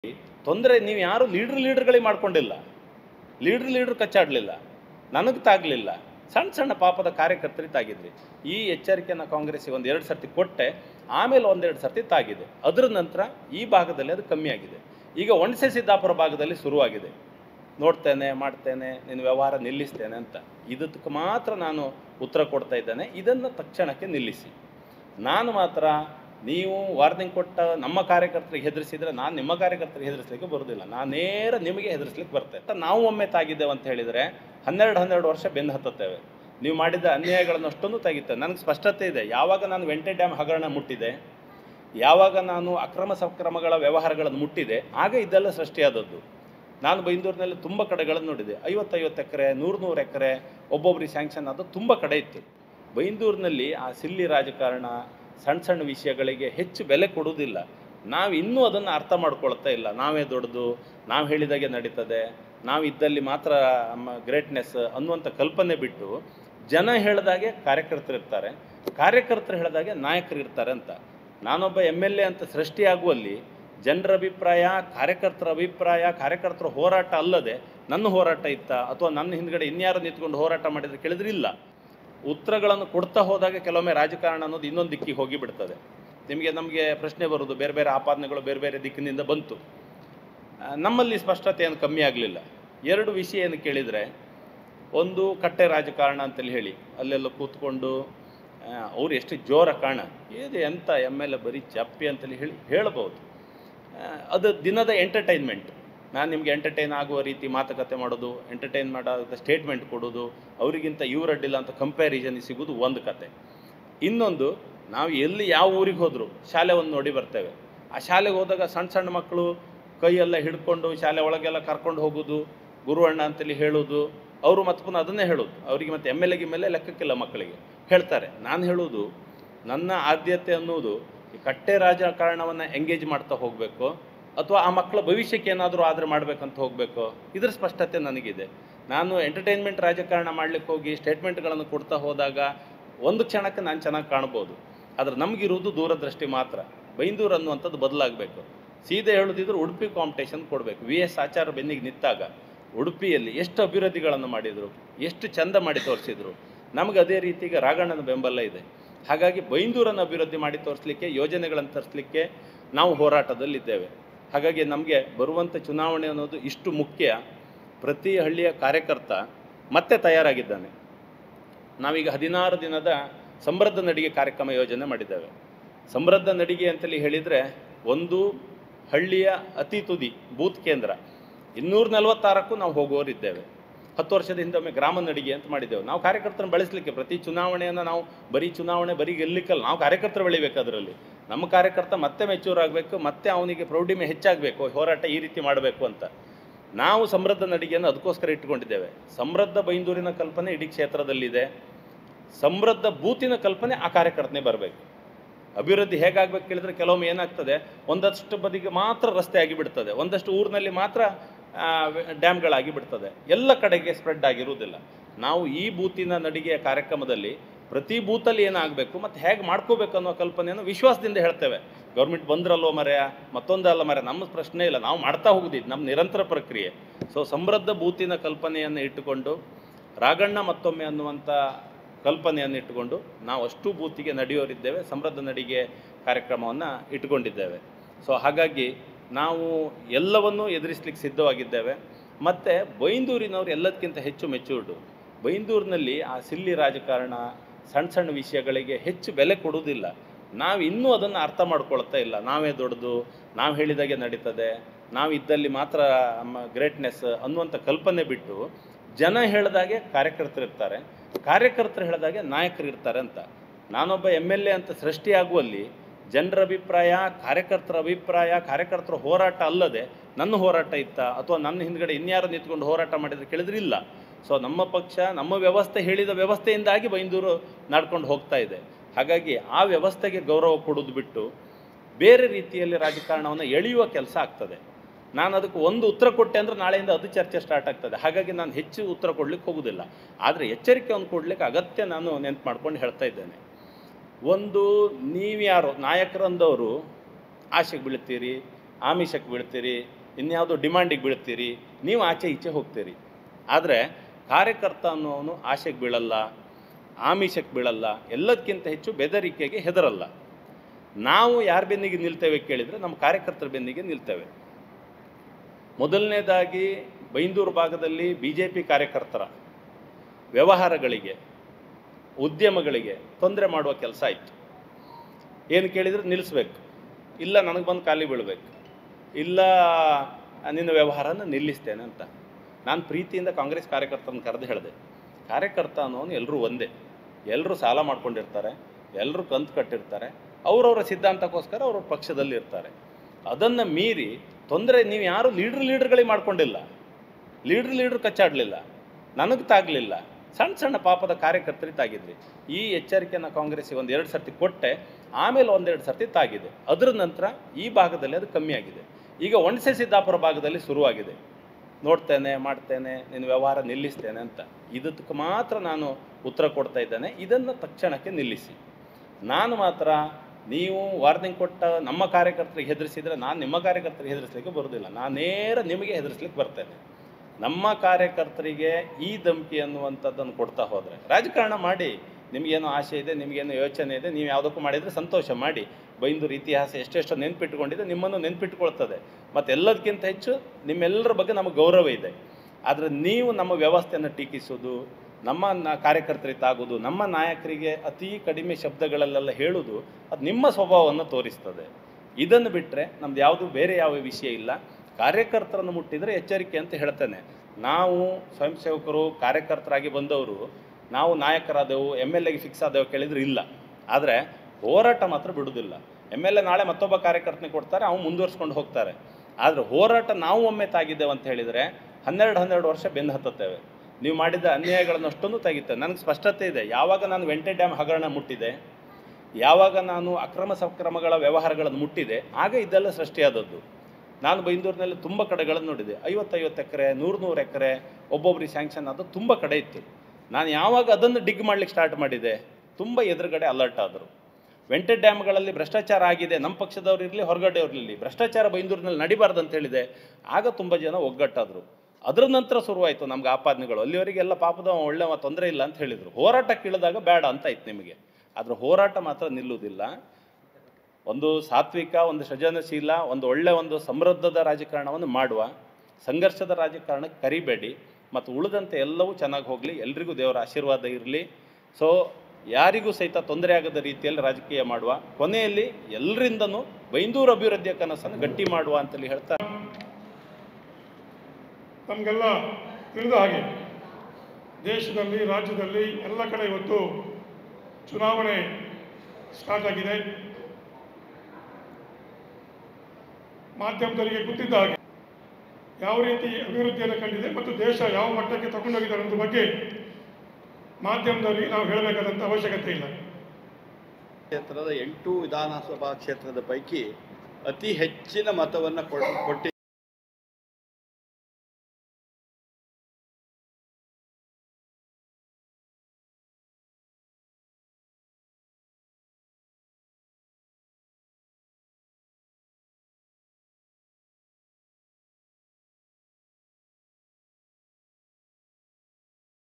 ತೊಂದರೆ ನೀವು ಯಾರು ಲೀಡರ್ಗಳಿಗೆ ಮಾಡ್ಕೊಂಡಿಲ್ಲ. ಲೀಡರ್ ಕಚ್ಚಾಡಲಿಲ್ಲ, ನನಗೆ ತಾಗಲಿಲ್ಲ, ಸಣ್ಣ ಸಣ್ಣ ಪಾಪದ ಕಾರ್ಯಕರ್ತರಿಗೆ ತಾಗಿದ್ರಿ. ಈ ಎಚ್ಚರಿಕೆಯನ್ನು ಕಾಂಗ್ರೆಸ್ಸಿಗೆ ಒಂದೆರಡು ಸರ್ತಿ ಕೊಟ್ಟೆ, ಆಮೇಲೆ ಒಂದೆರಡು ಸರ್ತಿ ತಾಗಿದೆ. ಅದರ ನಂತರ ಈ ಭಾಗದಲ್ಲಿ ಅದು ಕಮ್ಮಿ ಆಗಿದೆ. ಈಗ ಒಣಸೆ ಸಿದ್ದಾಪುರ ಭಾಗದಲ್ಲಿ ಶುರುವಾಗಿದೆ. ನೋಡ್ತೇನೆ, ಮಾಡ್ತೇನೆ, ನಿನ್ನ ವ್ಯವಹಾರ ನಿಲ್ಲಿಸ್ತೇನೆ ಅಂತ. ಇದಕ್ಕೆ ಮಾತ್ರ ನಾನು ಉತ್ತರ ಕೊಡ್ತಾ ಇದ್ದೇನೆ, ಇದನ್ನು ತಕ್ಷಣಕ್ಕೆ ನಿಲ್ಲಿಸಿ. ನಾನು ಮಾತ್ರ ನೀವು ವಾರ್ನಿಂಗ್ ಕೊಟ್ಟ ನಮ್ಮ ಕಾರ್ಯಕರ್ತರಿಗೆ ಹೆದರಿಸಿದರೆ ನಾನು ನಿಮ್ಮ ಕಾರ್ಯಕರ್ತರಿಗೆ ಹೆದರಿಸಲಿಕ್ಕೆ ಬರೋದಿಲ್ಲ. ನಾನು ನೇರ ನಿಮಗೆ ಹೆದರಿಸ್ಲಿಕ್ಕೆ ಬರ್ತೇನೆ. ನಾವು ಒಮ್ಮೆ ತಾಗಿದ್ದೇವೆ ಅಂತ ಹೇಳಿದರೆ 12 ವರ್ಷ ಬೆನ್ನು ಹತ್ತುತ್ತೇವೆ. ನೀವು ಮಾಡಿದ ಅನ್ಯಾಯಗಳನ್ನು ಅಷ್ಟೊಂದು ತೆಗಿತೇವೆ. ನನಗೆ ಸ್ಪಷ್ಟತೆ ಇದೆ. ಯಾವಾಗ ನಾನು ವೆಂಟೆ ಡ್ಯಾಮ್ ಹಗರಣ ಮುಟ್ಟಿದೆ, ಯಾವಾಗ ನಾನು ಅಕ್ರಮ ಸಕ್ರಮಗಳ ವ್ಯವಹಾರಗಳನ್ನು ಮುಟ್ಟಿದೆ, ಆಗ ಇದೆಲ್ಲ ಸೃಷ್ಟಿಯಾದದ್ದು. ನಾನು ಬೈಂದೂರಿನಲ್ಲಿ ತುಂಬ ಕಡೆಗಳನ್ನು ನೋಡಿದೆ. 50 ಎಕರೆ, 100 ಎಕರೆ ಒಬ್ಬೊಬ್ಬರಿಗೆ ಸ್ಯಾಂಕ್ಷನ್ ಆದ ತುಂಬ ಕಡೆ ಇತ್ತು. ಬೈಂದೂರಿನಲ್ಲಿ ಆ ಸಿಲ್ಲಿ ರಾಜಕಾರಣ, ಸಣ್ಣ ಸಣ್ಣ ವಿಷಯಗಳಿಗೆ ಹೆಚ್ಚು ಬೆಲೆ ಕೊಡುವುದಿಲ್ಲ. ನಾವು ಇನ್ನೂ ಅದನ್ನು ಅರ್ಥ ಮಾಡ್ಕೊಳ್ತಾ ಇಲ್ಲ. ನಾವೇ ದೊಡ್ಡದು, ನಾವು ಹೇಳಿದಾಗೆ ನಡೀತದೆ, ನಾವು ಇದ್ದಲ್ಲಿ ಮಾತ್ರ ಗ್ರೇಟ್ನೆಸ್ ಅನ್ನುವಂಥ ಕಲ್ಪನೆ ಬಿಟ್ಟು ಜನ ಹೇಳಿದಾಗೆ ಕಾರ್ಯಕರ್ತರು ಇರ್ತಾರೆ, ಕಾರ್ಯಕರ್ತರು ಹೇಳಿದಾಗೆ ನಾಯಕರು ಇರ್ತಾರೆ ಅಂತ. ನಾನೊಬ್ಬ MLA ಅಂತ ಸೃಷ್ಟಿಯಾಗುವಲ್ಲಿ ಜನರ ಅಭಿಪ್ರಾಯ, ಕಾರ್ಯಕರ್ತರ ಹೋರಾಟ ಅಲ್ಲದೆ ನನ್ನ ಹೋರಾಟ ಇತ್ತ ಅಥವಾ ನನ್ನ ಹಿಂದ್ಗಡೆ ಇನ್ಯಾರು ನಿಂತ್ಕೊಂಡು ಹೋರಾಟ ಮಾಡಿದರೆ ಕೇಳಿದ್ರೆ ಇಲ್ಲ. ಉತ್ತರಗಳನ್ನು ಕೊಡ್ತಾ ಹೋದಾಗ ಕೆಲವೊಮ್ಮೆ ರಾಜಕಾರಣ ಅನ್ನೋದು ಇನ್ನೊಂದು ದಿಕ್ಕಿಗೆ ಹೋಗಿಬಿಡ್ತದೆ. ನಮಗೆ ಪ್ರಶ್ನೆ ಬರೋದು, ಬೇರೆ ಬೇರೆ ಆಪಾದನೆಗಳು ಬೇರೆ ಬೇರೆ ದಿಕ್ಕಿನಿಂದ ಬಂತು. ನಮ್ಮಲ್ಲಿ ಸ್ಪಷ್ಟತೆ ಏನು ಕಮ್ಮಿ ಆಗಲಿಲ್ಲ. ಎರಡು ವಿಷಯ ಏನು ಕೇಳಿದರೆ, ಒಂದು ಕಟ್ಟೆ ರಾಜಕಾರಣ ಅಂತೇಳಿ ಹೇಳಿ ಅಲ್ಲೆಲ್ಲ ಕೂತ್ಕೊಂಡು ಅವ್ರು ಎಷ್ಟು ಜೋರ ಕಾಣ, ಇದು ಎಂಥ MLA ಬರೀ ಚಪ್ಪಿ ಅಂತೇಳಿ ಹೇಳ್ಬೋದು. ಅದು ದಿನದ ಎಂಟರ್ಟೈನ್ಮೆಂಟ್. ನಾನು ನಿಮಗೆ ಎಂಟರ್ಟೈನ್ ಆಗುವ ರೀತಿ ಮಾತುಕತೆ ಮಾಡೋದು, ಎಂಟರ್ಟೈನ್ ಮಾಡೋ ಸ್ಟೇಟ್ಮೆಂಟ್ ಕೊಡೋದು, ಅವರಿಗಿಂತ ಇವರಡ್ಡಿಲ್ಲ ಅಂತ ಕಂಪ್ಯಾರಿಸನ್ ಸಿಗೋದು ಒಂದು ಕತೆ. ಇನ್ನೊಂದು, ನಾವು ಎಲ್ಲಿ ಯಾವ ಊರಿಗೆ ಹೋದರೂ ಶಾಲೆ ಒಂದು ನೋಡಿ ಬರ್ತೇವೆ. ಆ ಶಾಲೆಗೆ ಹೋದಾಗ ಸಣ್ಣ ಸಣ್ಣ ಮಕ್ಕಳು ಕೈಯೆಲ್ಲ ಹಿಡ್ಕೊಂಡು ಶಾಲೆ ಒಳಗೆಲ್ಲ ಕರ್ಕೊಂಡು ಹೋಗೋದು, ಗುರು ಅಣ್ಣ ಅಂತೇಳಿ ಹೇಳೋದು, ಅವರು ಮತ್ತೆ ಪುನಃ ಅದನ್ನೇ ಹೇಳೋದು. ಅವರಿಗೆ ಮತ್ತೆ MLA ಮೇಲೆ ಲೆಕ್ಕಕ್ಕಿಲ್ಲ, ಮಕ್ಕಳಿಗೆ ಹೇಳ್ತಾರೆ. ನಾನು ಹೇಳೋದು, ನನ್ನ ಆದ್ಯತೆ ಅನ್ನೋದು ಈ ಕಟ್ಟೆ ರಾಜಕಾರಣವನ್ನು ಎಂಗೇಜ್ ಮಾಡ್ತಾ ಹೋಗಬೇಕು ಅಥವಾ ಆ ಮಕ್ಕಳ ಭವಿಷ್ಯಕ್ಕೆ ಏನಾದರೂ ಆದರೆ ಮಾಡಬೇಕಂತ ಹೋಗಬೇಕು, ಇದರ ಸ್ಪಷ್ಟತೆ ನನಗಿದೆ. ನಾನು ಎಂಟರ್ಟೈನ್ಮೆಂಟ್ ರಾಜಕಾರಣ ಮಾಡಲಿಕ್ಕೆ ಹೋಗಿ ಸ್ಟೇಟ್ಮೆಂಟ್ಗಳನ್ನು ಕೊಡ್ತಾ ಹೋದಾಗ ಒಂದು ಕ್ಷಣಕ್ಕೆ ನಾನು ಚೆನ್ನಾಗಿ ಕಾಣ್ಬೋದು, ಆದರೆ ನಮಗಿರುವುದು ದೂರದೃಷ್ಟಿ ಮಾತ್ರ. ಬೈಂದೂರು ಅನ್ನುವಂಥದ್ದು ಬದಲಾಗಬೇಕು. ಸೀದೆ ಹೇಳೋದಿದ್ರೆ ಉಡುಪಿ ಕಾಂಪಿಟೇಷನ್ ಕೊಡಬೇಕು. VS ಆಚಾರ ಬೆನ್ನಿಗೆ ನಿಂತಾಗ ಉಡುಪಿಯಲ್ಲಿ ಎಷ್ಟು ಅಭಿವೃದ್ಧಿಗಳನ್ನು ಮಾಡಿದರು, ಎಷ್ಟು ಚಂದ ಮಾಡಿ ತೋರಿಸಿದರು. ನಮಗೆ ಅದೇ ರೀತಿಗೆ ರಾಘಣ್ಣನ ಬೆಂಬಲ ಇದೆ. ಹಾಗಾಗಿ ಬೈಂದೂರನ್ನು ಅಭಿವೃದ್ಧಿ ಮಾಡಿ ತೋರಿಸಲಿಕ್ಕೆ, ಯೋಜನೆಗಳನ್ನು ತರಿಸಲಿಕ್ಕೆ ನಾವು ಹೋರಾಟದಲ್ಲಿದ್ದೇವೆ. ಹಾಗಾಗಿ ನಮಗೆ ಬರುವಂಥ ಚುನಾವಣೆ ಅನ್ನೋದು ಇಷ್ಟು ಮುಖ್ಯ. ಪ್ರತಿ ಹಳ್ಳಿಯ ಕಾರ್ಯಕರ್ತ ಮತ್ತೆ ತಯಾರಾಗಿದ್ದಾನೆ. ನಾವೀಗ 16 ದಿನದ ಸಮೃದ್ಧ ನಡಿಗೆ ಕಾರ್ಯಕ್ರಮ ಯೋಜನೆ ಮಾಡಿದ್ದೇವೆ. ಸಮೃದ್ಧ ನಡಿಗೆ ಅಂತೇಳಿ ಹೇಳಿದರೆ, ಒಂದು ಹಳ್ಳಿಯ ಅತಿ ತುದಿ ಬೂತ್ ಕೇಂದ್ರ 246ಕ್ಕೂ ನಾವು ಹೋಗುವವರಿದ್ದೇವೆ. 10 ವರ್ಷದ ಹಿಂದೊಮ್ಮೆ ಗ್ರಾಮ ನಡಿಗೆ ಅಂತ ಮಾಡಿದ್ದೇವೆ. ನಾವು ಕಾರ್ಯಕರ್ತರನ್ನು ಬೆಳೆಸಲಿಕ್ಕೆ ಪ್ರತಿ ಚುನಾವಣೆಯನ್ನು ನಾವು ಬರೀ ಗೆಲ್ಲಲಿಕ್ಕಲ್ಲ, ನಾವು ಕಾರ್ಯಕರ್ತರು ಬೆಳಿಬೇಕು. ಅದರಲ್ಲಿ ನಮ್ಮ ಕಾರ್ಯಕರ್ತ ಮತ್ತೆ ಮೆಚೂರ್ ಆಗಬೇಕು, ಮತ್ತೆ ಅವನಿಗೆ ಪ್ರೌಢಿಮೆ ಹೆಚ್ಚಾಗಬೇಕು, ಹೋರಾಟ ಈ ರೀತಿ ಮಾಡಬೇಕು ಅಂತ ನಾವು ಸಮೃದ್ಧ ನಡಿಗೆಯನ್ನು ಅದಕ್ಕೋಸ್ಕರ ಇಟ್ಟುಕೊಂಡಿದ್ದೇವೆ. ಸಮೃದ್ಧ ಬೈಂದೂರಿನ ಕಲ್ಪನೆ ಇಡೀ ಕ್ಷೇತ್ರದಲ್ಲಿದೆ. ಸಮೃದ್ಧ ಬೂತಿನ ಕಲ್ಪನೆ ಆ ಕಾರ್ಯಕರ್ತನೇ ಬರಬೇಕು. ಅಭಿವೃದ್ಧಿ ಹೇಗಾಗಬೇಕು ಕೇಳಿದ್ರೆ, ಕೆಲವೊಮ್ಮೆ ಏನಾಗ್ತದೆ, ಒಂದಷ್ಟು ಬದಿಗೆ ಮಾತ್ರ ರಸ್ತೆ ಆಗಿಬಿಡ್ತದೆ, ಒಂದಷ್ಟು ಊರಿನಲ್ಲಿ ಮಾತ್ರ ಡ್ಯಾಮ್ಗಳಾಗಿ ಬಿಡ್ತದೆ, ಎಲ್ಲ ಕಡೆಗೆ ಸ್ಪ್ರೆಡ್ ಆಗಿರುವುದಿಲ್ಲ. ನಾವು ಈ ಬೂತಿನ ನಡಿಗೆಯ ಕಾರ್ಯಕ್ರಮದಲ್ಲಿ ಪ್ರತಿ ಬೂತಲ್ಲಿ ಏನಾಗಬೇಕು ಮತ್ತು ಹೇಗೆ ಮಾಡ್ಕೋಬೇಕು ಅನ್ನೋ ಕಲ್ಪನೆಯನ್ನು ವಿಶ್ವಾಸದಿಂದ ಹೇಳ್ತೇವೆ. ಗೌರ್ಮೆಂಟ್ ಬಂದ್ರಲ್ಲೋ ಮರೆಯ, ಮತ್ತೊಂದಲ್ಲ ಮರೆಯ, ನಮ್ಮ ಪ್ರಶ್ನೆ ಇಲ್ಲ, ನಾವು ಮಾಡ್ತಾ ಹೋಗುದಿದ್ದು ನಮ್ಮ ನಿರಂತರ ಪ್ರಕ್ರಿಯೆ. ಸೊ ಸಮೃದ್ಧ ಬೂತಿನ ಕಲ್ಪನೆಯನ್ನು ಇಟ್ಟುಕೊಂಡು, ರಾಘಣ್ಣ ಮತ್ತೊಮ್ಮೆ ಅನ್ನುವಂಥ ಕಲ್ಪನೆಯನ್ನು ಇಟ್ಟುಕೊಂಡು ನಾವು ಅಷ್ಟು ಬೂತಿಗೆ ನಡೆಯೋರಿದ್ದೇವೆ. ಸಮೃದ್ಧ ನಡಿಗೆ ಕಾರ್ಯಕ್ರಮವನ್ನು ಇಟ್ಟುಕೊಂಡಿದ್ದೇವೆ. ಸೊ ಹಾಗಾಗಿ ನಾವು ಎಲ್ಲವನ್ನೂ ಎದುರಿಸಲಿಕ್ಕೆ ಸಿದ್ಧವಾಗಿದ್ದೇವೆ. ಮತ್ತು ಬೈಂದೂರಿನವರು ಎಲ್ಲದಕ್ಕಿಂತ ಹೆಚ್ಚು ಮೆಚೂರ್ಡು. ಬೈಂದೂರಿನಲ್ಲಿ ಆ ಸಿಲ್ಲಿ ರಾಜಕಾರಣ, ಸಣ್ಣ ಸಣ್ಣ ವಿಷಯಗಳಿಗೆ ಹೆಚ್ಚು ಬೆಲೆ ಕೊಡುವುದಿಲ್ಲ. ನಾವು ಇನ್ನೂ ಅದನ್ನು ಅರ್ಥ ಮಾಡ್ಕೊಳ್ತಾ ಇಲ್ಲ. ನಾವೇ ದೊಡ್ಡದು, ನಾವು ಹೇಳಿದಾಗೆ ನಡೀತದೆ, ನಾವು ಇದ್ದಲ್ಲಿ ಮಾತ್ರ ಗ್ರೇಟ್ನೆಸ್ ಅನ್ನುವಂಥ ಕಲ್ಪನೆ ಬಿಟ್ಟು ಜನ ಹೇಳಿದಾಗೆ ಕಾರ್ಯಕರ್ತರು ಇರ್ತಾರೆ, ಕಾರ್ಯಕರ್ತರು ಹೇಳಿದಾಗೆ ನಾಯಕರು ಇರ್ತಾರೆ ಅಂತ. ನಾನೊಬ್ಬ MLA ಅಂತ ಸೃಷ್ಟಿಯಾಗುವಲ್ಲಿ ಜನರ ಅಭಿಪ್ರಾಯ, ಕಾರ್ಯಕರ್ತರ ಹೋರಾಟ ಅಲ್ಲದೆ ನನ್ನ ಹೋರಾಟ ಇತ್ತ ಅಥವಾ ನನ್ನ ಹಿಂದ್ಗಡೆ ಇನ್ಯಾರು ನಿಂತ್ಕೊಂಡು ಹೋರಾಟ ಮಾಡಿದರೆ ಕೇಳಿದ್ರೆ ಇಲ್ಲ. ಸೊ ನಮ್ಮ ಪಕ್ಷ, ನಮ್ಮ ವ್ಯವಸ್ಥೆ ಹೇಳಿದ ವ್ಯವಸ್ಥೆಯಿಂದಾಗಿ ಬೈಂದೂರು ನಡ್ಕೊಂಡು ಹೋಗ್ತಾ ಇದೆ. ಹಾಗಾಗಿ ಆ ವ್ಯವಸ್ಥೆಗೆ ಗೌರವ ಕೊಡೋದು ಬಿಟ್ಟು ಬೇರೆ ರೀತಿಯಲ್ಲಿ ರಾಜಕಾರಣವನ್ನು ಎಳೆಯುವ ಕೆಲಸ ಆಗ್ತದೆ. ನಾನು ಅದಕ್ಕೆ ಒಂದು ಉತ್ತರ ಕೊಟ್ಟೆ ಅಂದರೆ ನಾಳೆಯಿಂದ ಅದು ಚರ್ಚೆ ಸ್ಟಾರ್ಟ್ ಆಗ್ತದೆ. ಹಾಗಾಗಿ ನಾನು ಹೆಚ್ಚು ಉತ್ತರ ಕೊಡಲಿಕ್ಕೆ ಹೋಗೋದಿಲ್ಲ. ಆದರೆ ಎಚ್ಚರಿಕೆ ಒಂದು ಕೊಡಲಿಕ್ಕೆ ಅಗತ್ಯ ನಾನು ನೆನ್ಪು ಮಾಡ್ಕೊಂಡು ಹೇಳ್ತಾ ಇದ್ದೇನೆ. ಒಂದು, ನೀವ್ಯಾರು ನಾಯಕರಂದವರು ಆಸೆಗೆ ಬೀಳ್ತೀರಿ, ಆಮಿಷಕ್ಕೆ ಬೀಳ್ತೀರಿ, ಇನ್ಯಾವುದೋ ಡಿಮಾಂಡಿಗೆ ಬೀಳ್ತೀರಿ, ನೀವು ಆಚೆ ಈಚೆ ಹೋಗ್ತೀರಿ. ಆದರೆ ಕಾರ್ಯಕರ್ತ ಅನ್ನೋನು ಆಶೆಗೆ ಬೀಳಲ್ಲ, ಆಮಿಷಕ್ಕೆ ಬೀಳಲ್ಲ, ಎಲ್ಲದಕ್ಕಿಂತ ಹೆಚ್ಚು ಬೆದರಿಕೆಗೆ ಹೆದರಲ್ಲ. ನಾವು ಯಾರ ಬೆನ್ನಿಗೆ ನಿಲ್ತೇವೆ ಕೇಳಿದರೆ ನಮ್ಮ ಕಾರ್ಯಕರ್ತರ ಬೆನ್ನಿಗೆ ನಿಲ್ತೇವೆ. ಮೊದಲನೇದಾಗಿ ಬೈಂದೂರು ಭಾಗದಲ್ಲಿ BJP ಕಾರ್ಯಕರ್ತರ ವ್ಯವಹಾರಗಳಿಗೆ, ಉದ್ಯಮಗಳಿಗೆ ತೊಂದರೆ ಮಾಡುವ ಕೆಲಸ ಆಯಿತು. ಏನು ಕೇಳಿದರೆ ನಿಲ್ಲಿಸ್ಬೇಕು, ಇಲ್ಲ ನನಗೆ ಬಂದು ಖಾಲಿ ಬೀಳಬೇಕು, ಇಲ್ಲ ನಿನ್ನ ವ್ಯವಹಾರನ ನಿಲ್ಲಿಸ್ತೇನೆ ಅಂತ. ನಾನು ಪ್ರೀತಿಯಿಂದ ಕಾಂಗ್ರೆಸ್ ಕಾರ್ಯಕರ್ತರನ್ನು ಕರೆದು ಹೇಳಿದೆ, ಕಾರ್ಯಕರ್ತ ಅನ್ನೋನು ಎಲ್ಲರೂ ಒಂದೇ, ಎಲ್ಲರೂ ಸಾಲ ಮಾಡ್ಕೊಂಡಿರ್ತಾರೆ, ಎಲ್ಲರೂ ಕಂತು ಕಟ್ಟಿರ್ತಾರೆ, ಅವರವರ ಸಿದ್ಧಾಂತಕ್ಕೋಸ್ಕರ ಅವ್ರ ಪಕ್ಷದಲ್ಲಿ ಇರ್ತಾರೆ. ಅದನ್ನು ಮೀರಿ ತೊಂದರೆ ನೀವು ಯಾರು ಲೀಡ್ರ್ಗಳಿಗೆ ಮಾಡ್ಕೊಂಡಿಲ್ಲ, ಲೀಡ್ರ್ ಕಚ್ಚಾಡಲಿಲ್ಲ, ನನಗೆ ತಾಗಲಿಲ್ಲ, ಸಣ್ಣ ಸಣ್ಣ ಪಾಪದ ಕಾರ್ಯಕರ್ತರಿಗೆ ತಾಗಿದ್ರಿ. ಈ ಎಚ್ಚರಿಕೆಯನ್ನು ಕಾಂಗ್ರೆಸ್ಸಿಗೆ 1-2 ಸರ್ತಿ ಕೊಟ್ಟೆ, ಆಮೇಲೆ 1-2 ಸರ್ತಿ ತಾಗಿದೆ. ಅದರ ನಂತರ ಈ ಭಾಗದಲ್ಲಿ ಅದು ಕಮ್ಮಿ ಆಗಿದೆ. ಈಗ ಒಣಸೆ ಸಿದ್ದಾಪುರ ಭಾಗದಲ್ಲಿ ಶುರುವಾಗಿದೆ, ನೋಡ್ತೇನೆ, ಮಾಡ್ತೇನೆ, ನಿನ್ನ ವ್ಯವಹಾರ ನಿಲ್ಲಿಸ್ತೇನೆ ಅಂತ. ಇದಕ್ಕೆ ಮಾತ್ರ ನಾನು ಉತ್ತರ ಕೊಡ್ತಾ ಇದ್ದೇನೆ, ಇದನ್ನು ತಕ್ಷಣಕ್ಕೆ ನಿಲ್ಲಿಸಿ. ನಾನು ಮಾತ್ರ ನೀವು ವಾರ್ನಿಂಗ್ ಕೊಟ್ಟ ನಮ್ಮ ಕಾರ್ಯಕರ್ತರಿಗೆ ಹೆದರಿಸಿದರೆ ನಾನು ನಿಮ್ಮ ಕಾರ್ಯಕರ್ತರಿಗೆ ಹೆದರಿಸಲಿಕ್ಕೆ ಬರೋದಿಲ್ಲ, ನಾನು ನೇರ ನಿಮಗೆ ಹೆದರಿಸ್ಲಿಕ್ಕೆ ಬರ್ತೇನೆ. ನಮ್ಮ ಕಾರ್ಯಕರ್ತರಿಗೆ ಈ ಧಮಕಿ ಅನ್ನುವಂಥದ್ದನ್ನು ಕೊಡ್ತಾ ಹೋದರೆ, ರಾಜಕಾರಣ ಮಾಡಿ, ನಿಮಗೇನೋ ಆಸೆ ಇದೆ, ನಿಮಗೇನೋ ಯೋಚನೆ ಇದೆ, ನೀವು ಯಾವುದಕ್ಕೂ ಮಾಡಿದರೆ ಸಂತೋಷ ಮಾಡಿ. ಬೈಂದೂರು ಇತಿಹಾಸ ಎಷ್ಟೆಷ್ಟು ನೆನ್ಪಿಟ್ಕೊಂಡಿದೆ, ನಿಮ್ಮನ್ನು ನೆನ್ಪಿಟ್ಕೊಳ್ತದೆ. ಮತ್ತು ಎಲ್ಲದಕ್ಕಿಂತ ಹೆಚ್ಚು ನಿಮ್ಮೆಲ್ಲರ ಬಗ್ಗೆ ನಮಗೆ ಗೌರವ ಇದೆ. ಆದರೆ ನೀವು ನಮ್ಮ ವ್ಯವಸ್ಥೆಯನ್ನು ಟೀಕಿಸೋದು, ನಮ್ಮ ಕಾರ್ಯಕರ್ತರಿಗೆ ತಾಗೋದು, ನಮ್ಮ ನಾಯಕರಿಗೆ ಅತಿ ಕಡಿಮೆ ಶಬ್ದಗಳಲ್ಲೆಲ್ಲ ಹೇಳೋದು, ಅದು ನಿಮ್ಮ ಸ್ವಭಾವವನ್ನು ತೋರಿಸ್ತದೆ. ಇದನ್ನು ಬಿಟ್ಟರೆ ನಮ್ದು ಯಾವುದು ಬೇರೆ ಯಾವ ವಿಷಯ ಇಲ್ಲ. ಕಾರ್ಯಕರ್ತರನ್ನು ಮುಟ್ಟಿದರೆ ಎಚ್ಚರಿಕೆ ಅಂತ ಹೇಳ್ತೇನೆ. ನಾವು ಸ್ವಯಂ ಸೇವಕರು ಕಾರ್ಯಕರ್ತರಾಗಿ ಬಂದವರು, ನಾವು ನಾಯಕರಾದೆವು, MLA ಗೆ ಫಿಕ್ಸ್ ಆದೆವು ಕೇಳಿದರೆ ಇಲ್ಲ. ಆದರೆ ಹೋರಾಟ ಮಾತ್ರ ಬಿಡುವುದಿಲ್ಲ. MLA ನಾಳೆ ಮತ್ತೊಬ್ಬ ಕಾರ್ಯಕರ್ತನಿಗೆ ಕೊಡ್ತಾರೆ, ಅವ್ನು ಮುಂದುವರ್ಸ್ಕೊಂಡು ಹೋಗ್ತಾರೆ. ಆದರೆ ಹೋರಾಟ ನಾವು ಒಮ್ಮೆ ತಾಗಿದ್ದೇವೆ ಅಂತ ಹೇಳಿದರೆ 12 ವರ್ಷ ಬೆನ್ನು ಹತ್ತುತ್ತೇವೆ. ನೀವು ಮಾಡಿದ ಅನ್ಯಾಯಗಳನ್ನು ಅಷ್ಟೊಂದು ತೆಗಿತೇವೆ. ನನಗೆ ಸ್ಪಷ್ಟತೆ ಇದೆ. ಯಾವಾಗ ನಾನು ವೆಂಟೆ ಡ್ಯಾಮ್ ಹಗರಣ ಮುಟ್ಟಿದೆ, ಯಾವಾಗ ನಾನು ಅಕ್ರಮ ಸಕ್ರಮಗಳ ವ್ಯವಹಾರಗಳನ್ನು ಮುಟ್ಟಿದೆ, ಆಗ ಇದೆಲ್ಲ ಸೃಷ್ಟಿಯಾದದ್ದು. ನಾನು ಬೈಂದೂರಿನಲ್ಲಿ ತುಂಬ ಕಡೆಗಳನ್ನು ನೋಡಿದೆ. 50 ಎಕರೆ, 100 ಎಕರೆ ಒಬ್ಬೊಬ್ಬರಿಗೆ ಸ್ಯಾಂಕ್ಷನ್ ಆದ ತುಂಬ ಕಡೆ ಇತ್ತು. ನಾನು ಯಾವಾಗ ಅದನ್ನು ಡಿಗ್ ಮಾಡಲಿಕ್ಕೆ ಸ್ಟಾರ್ಟ್ ಮಾಡಿದೆ, ತುಂಬ ಎದುರುಗಡೆ ಅಲರ್ಟ್ ಆದರು. ವೆಂಟೆ ಡ್ಯಾಮ್ಗಳಲ್ಲಿ ಭ್ರಷ್ಟಾಚಾರ ಆಗಿದೆ, ನಮ್ಮ ಪಕ್ಷದವ್ರು ಇರಲಿ, ಹೊರಗಡೆಯವ್ರು ಇರಲಿ, ಭ್ರಷ್ಟಾಚಾರ ಬೈಂದೂರಿನಲ್ಲಿ ನಡಿಬಾರ್ದು ಅಂತ ಹೇಳಿದೆ. ಆಗ ತುಂಬ ಜನ ಒಗ್ಗಟ್ಟಾದರು. ಅದರ ನಂತರ ಶುರುವಾಯಿತು ನಮ್ಗೆ ಆಪಾದನೆಗಳು. ಅಲ್ಲಿವರೆಗೆಲ್ಲ ಪಾಪದ ಒಳ್ಳೆ ತೊಂದರೆ ಇಲ್ಲ ಅಂತ ಹೇಳಿದರು. ಹೋರಾಟಕ್ಕೆ ಇಳಿದಾಗ ಬೇಡ ಅಂತ ಆಯ್ತು ನಿಮಗೆ. ಆದರೆ ಹೋರಾಟ ಮಾತ್ರ ನಿಲ್ಲುವುದಿಲ್ಲ. ಒಂದು ಸಾತ್ವಿಕ, ಒಂದು ಸೃಜನಶೀಲ, ಒಂದು ಸಮೃದ್ಧದ ರಾಜಕಾರಣವನ್ನು ಮಾಡುವ, ಸಂಘರ್ಷದ ರಾಜಕಾರಣಕ್ಕೆ ಕರಿಬೇಡಿ. ಮತ್ತು ಉಳಿದಂತೆ ಎಲ್ಲವೂ ಚೆನ್ನಾಗಿ ಹೋಗಲಿ, ಎಲ್ರಿಗೂ ದೇವರ ಆಶೀರ್ವಾದ ಇರಲಿ. ಸೊ ಯಾರಿಗೂ ಸಹಿತ ತೊಂದರೆ ಆಗದ ರೀತಿಯಲ್ಲಿ ರಾಜಕೀಯ ಮಾಡುವ, ಕೊನೆಯಲ್ಲಿ ಎಲ್ಲರಿಂದನೂ ಬೈಂದೂರು ಅಭಿವೃದ್ಧಿಯ ಕನಸನ್ನು ಗಟ್ಟಿ ಮಾಡುವ ಅಂತೇಳಿ ಹೇಳ್ತಾ, ನಮಗೆಲ್ಲ ತಿಳಿದ ಹಾಗೆ ದೇಶದಲ್ಲಿ, ರಾಜ್ಯದಲ್ಲಿ ಎಲ್ಲ ಕಡೆ ಇವತ್ತು ಚುನಾವಣೆ ಸ್ಟಾರ್ಟ್ ಆಗಿದೆ. ಮಾಧ್ಯಮದವರಿಗೆ ಗೊತ್ತಿದ್ದ ಹಾಗೆ ಯಾವ ರೀತಿ ಅಭಿವೃದ್ಧಿಯನ್ನು ಕಂಡಿದೆ ಮತ್ತು ದೇಶ ಯಾವ ಮಟ್ಟಕ್ಕೆ ತಗೊಂಡೋಗಿದ್ದಾರೆ ಅನ್ನೋದ್ರ ಬಗ್ಗೆ ಮಾಧ್ಯಮದವರಿಗೆ ನಾವು ಹೇಳಬೇಕಾದಂಥ ಅವಶ್ಯಕತೆ ಇಲ್ಲ. ಕ್ಷೇತ್ರದ 8 ವಿಧಾನಸಭಾ ಕ್ಷೇತ್ರದ ಪೈಕಿ ಅತಿ ಹೆಚ್ಚಿನ ಮತವನ್ನು ಕೊಟ್ಟು